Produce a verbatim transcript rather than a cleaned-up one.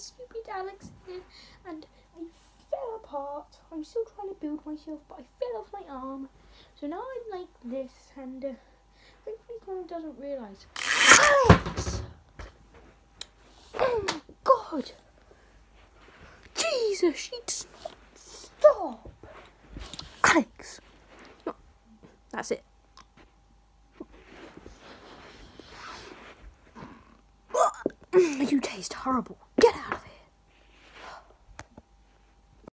stupid Alex here, and I fell apart. I'm still trying to build myself, but I fell off my arm. So now I'm like this, and uh, hopefully someone doesn't realise. Alex! Oh my god! Jesus, she does not stop! Alex! No, that's it. You taste horrible.